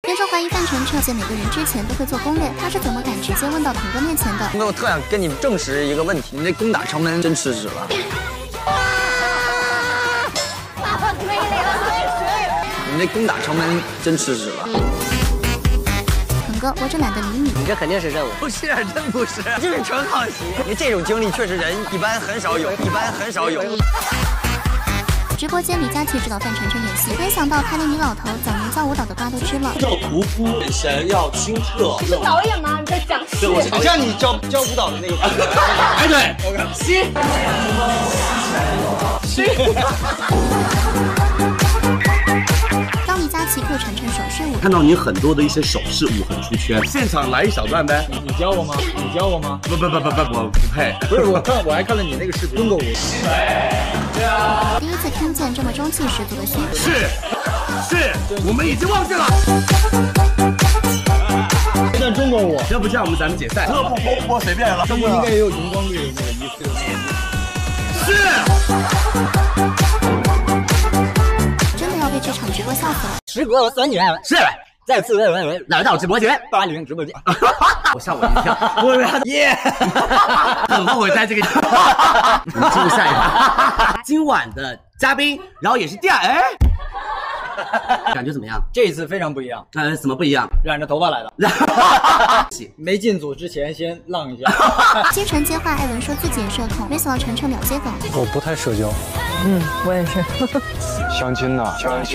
有种怀疑范丞丞见每个人之前都会做攻略，他是怎么敢直接问到腾哥面前的？ 腾哥，我特想跟你证实一个问题，你这攻打城门真吃屎了。你这攻打城门真吃屎了。 腾哥，我这懒得理你。 你这肯定是任务，不是，真不是，就是纯好奇。你这种经历确实人一般很少有， 直播间李佳琦指导范丞丞演戏，没想到他连女老头早年教舞蹈的瓜都吃了。 要屠夫，眼神要清澈。 是导演吗？你在讲戏？ 对，好像你教舞蹈的那个。哎，对，行。 当李佳琦酷程手势舞， 看到你很多的一些手势舞很出圈，现场来一小段呗。 你教我吗？你教我吗？ 不，我不配。 不是，我还看了你那个视频，中国舞。 第一次听见这么中气十足的嘘。 是，我们已经忘记了。 这段中国舞， 要不这样咱们解散。特不风波随便了。 中国应该也有荧光绿的那个衣服。 是。 真的要被这场直播笑死了。 时隔了3年， 是。 再次来到直播间，大龄直播间， 我吓我一跳，我耶，很后悔在这个。我们进入下一趴，今晚的嘉宾，然后也是第二，感觉怎么样？ 这一次非常不一样。 怎么不一样？ 染着头发来的。没进组之前先浪一下。 金晨接话，艾伦说自己也社恐，没想到程程秒接梗。 我不太社交。 我也是。 相亲呢？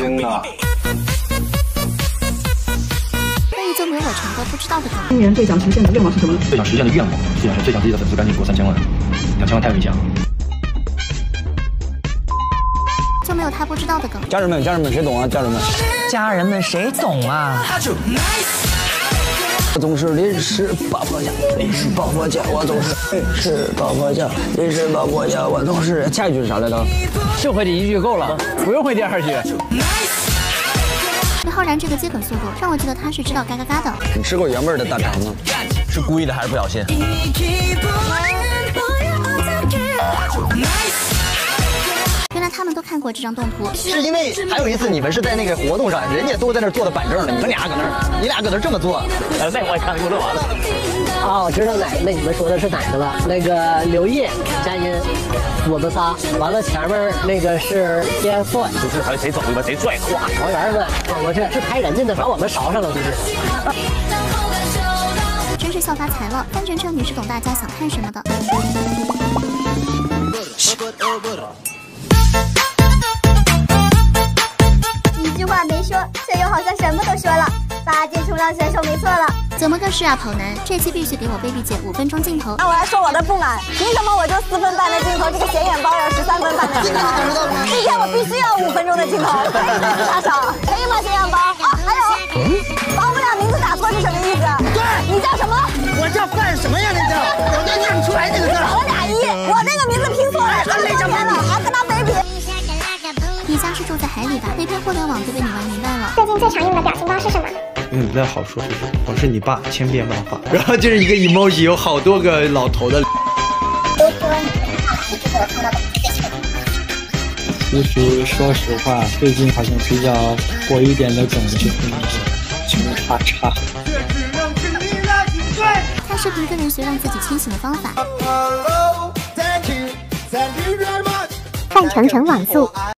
就没有我程哥不知道的梗。 今年最想实现的愿望是什么呢？ 最想实现的愿望，最想自己的粉丝赶紧过3000万，2000万太危险了。 就没有他不知道的梗。 家人们，谁懂啊？家人们谁懂啊？我总是临时抱佛脚，我总是临时抱佛脚，我总是。下一句是啥来着？ 就会第一句够了，不用会第二句。 李浩然这个接梗速度让我觉得他是知道嘎嘎嘎的。 你吃过原味的大肠吗？是故意的还是不小心？ 原来他们都看过这张动图。 是因为还有一次你们是在那个活动上，人家都在那坐的板正呢，你俩搁那这么做。那我也看过完了。 啊，我知道那你们说的是哪个了？那个刘烨、佳音，我们仨，完了前面那个是 TFBOYS， 就是还谁走一把谁拽， 哇，团员们，我这是拍人家的，把我们捎上了，是不是？ 真是笑发财了，范丞丞你是懂大家想看什么的。 一句话没说，却又好像什么都说了。8届冲浪选手没错了。 怎么个是啊，跑男！这期必须给我 baby 姐5分钟镜头。 那我来说我的不满，凭什么我就4分半的镜头，这个显眼包要13分半的镜头？今天我必须要5分钟的镜头，可以吗？大嫂，可以吗？显眼包啊，还有，把我们俩名字打错是什么意思？对，你叫什么？ 我叫范什么呀？那叫我就念不出来这个字。 少了俩一，我那个名字拼错了，太没照片了，还跟他 baby。 你家是住在海里吧？那篇互联网都被你玩明白了。 最近最常用的表情包是什么？ 不太好说，我是你爸，千变万化。然后就是一个 emoji， 有好多个老头的。 其实说实话，最近好像比较火一点的梗就是那个穷叉叉。 看视频跟人学让自己清醒的方法。 范丞丞网速。